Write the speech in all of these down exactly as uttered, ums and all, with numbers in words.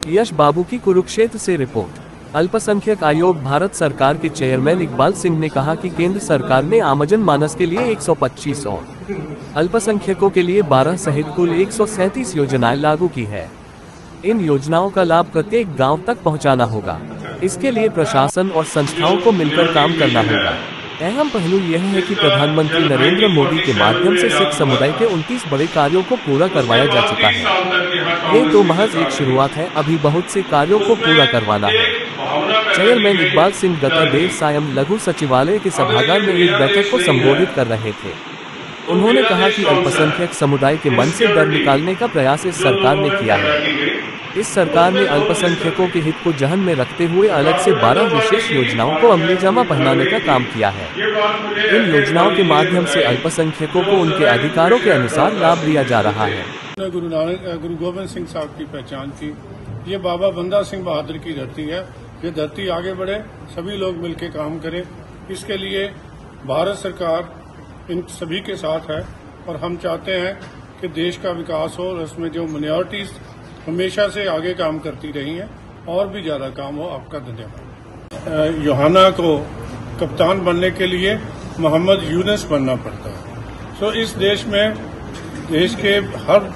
यश बाबू की कुरुक्षेत्र से रिपोर्ट। अल्पसंख्यक आयोग भारत सरकार के चेयरमैन इकबाल सिंह ने कहा कि केंद्र सरकार ने आमजन मानस के लिए एक सौ पच्चीस और अल्पसंख्यकों के लिए बारह सहित कुल एक सौ सैंतीस योजनाएं लागू की है। इन योजनाओं का लाभ प्रत्येक गांव तक पहुंचाना होगा। इसके लिए प्रशासन और संस्थाओं को मिलकर काम करना होगा। अहम पहलू यह है कि प्रधानमंत्री नरेंद्र मोदी के माध्यम से सिख समुदाय के उनतीस बड़े कार्यों को पूरा करवाया जा चुका है। ये तो महज एक शुरुआत है, अभी बहुत से कार्यों को पूरा करवाना है। चेयरमैन इकबाल सिंह गत देर सायं लघु सचिवालय के सभागार में एक बैठक को संबोधित कर रहे थे। उन्होंने कहा कि अल्पसंख्यक समुदाय के मन से डर निकालने का प्रयास इस सरकार ने किया है। इस सरकार ने अल्पसंख्यकों के हित को जहन में रखते हुए अलग से बारह विशेष योजनाओं को अमलीजामा पहनाने का काम किया है। इन योजनाओं के माध्यम से अल्पसंख्यकों को उनके अधिकारों के अनुसार लाभ दिया जा रहा है। गुरु नानक गुरु गोविंद सिंह साहब की पहचान की, ये बाबा बंदा सिंह बहादुर की धरती है। ये धरती आगे बढ़े, सभी लोग मिलकर काम करें। इसके लिए भारत सरकार इन सभी के साथ है और हम चाहते हैं कि देश का विकास हो और उसमें जो माइनॉरिटीज हमेशा से आगे काम करती रही हैं और भी ज्यादा काम हो। आपका धन्यवाद। यूहन्ना को कप्तान बनने के लिए मोहम्मद यूनुस बनना पड़ता है। सो इस देश में देश के हर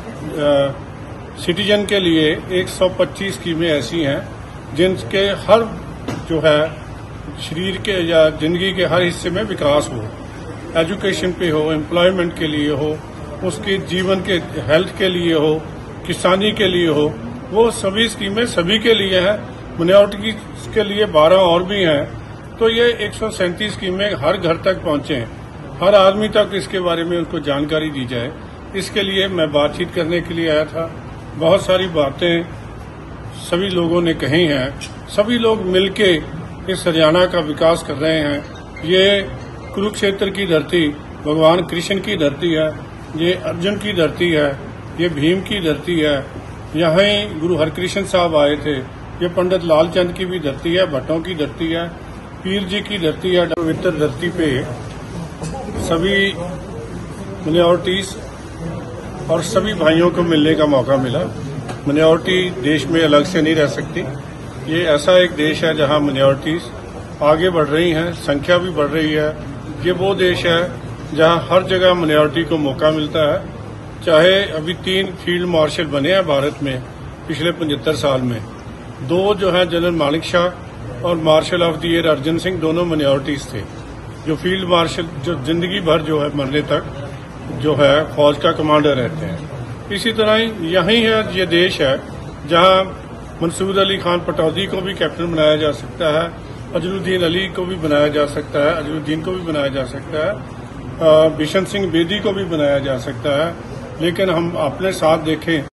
सिटीजन के लिए एक सौ पच्चीस स्कीमें ऐसी हैं जिनके हर जो है शरीर के या जिंदगी के हर हिस्से में विकास हो। एजुकेशन पे हो, एम्प्लॉयमेंट के लिए हो, उसके जीवन के हेल्थ के लिए हो, किसानी के लिए हो, वो सभी स्कीमें सभी के लिए हैं। माइनॉरिटी के लिए बारह और भी हैं। तो ये एक सौ सैंतीस स्कीमें हर घर तक पहुंचे, हर आदमी तक इसके बारे में उनको जानकारी दी जाए। इसके लिए मैं बातचीत करने के लिए आया था। बहुत सारी बातें सभी लोगों ने कही हैं। सभी लोग मिलके इस हरियाणा का विकास कर रहे हैं। ये कुरुक्षेत्र की धरती भगवान कृष्ण की धरती है, ये अर्जुन की धरती है, ये भीम की धरती है। यहाँ ही गुरु हरकृष्ण साहब आए थे। ये पंडित लालचंद की भी धरती है, भट्टों की धरती है, पीर जी की धरती है। पवित्र धरती पे सभी माइनॉरिटीज और सभी भाइयों को मिलने का मौका मिला। माइनॉरिटी देश में अलग से नहीं रह सकती। ये ऐसा एक देश है जहाँ माइनॉरिटीज आगे बढ़ रही हैं, संख्या भी बढ़ रही है। ये वो देश है जहाँ हर जगह माइनॉरिटी को मौका मिलता है। चाहे अभी तीन फील्ड मार्शल बने हैं भारत में पिछले पचहत्तर साल में। दो जो है जनरल मानिक शाह और marshal of the air Arjun Singh, दोनों माइनॉरिटीज थे। जो फील्ड मार्शल जो जिंदगी भर जो है मरने तक जो है फौज का कमांडर रहते हैं। इसी तरह ही यही है ये देश है जहाँ मंसूर अली खान पटौदी को भी कैप्टन बनाया जा सकता है, अजरुद्दीन अली को भी बनाया जा सकता है, अजरुद्दीन को भी बनाया जा सकता है, बिशन सिंह बेदी को भी बनाया जा सकता है। लेकिन हम अपने साथ देखें